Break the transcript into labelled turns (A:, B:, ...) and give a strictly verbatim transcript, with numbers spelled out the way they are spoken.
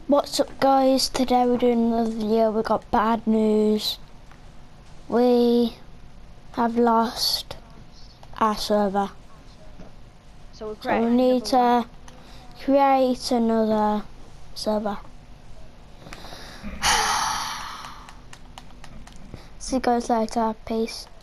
A: What's up guys, today we're doing another video. We got bad news. We have lost our server.
B: So, we're
A: So we need to create another server. See you guys later, peace.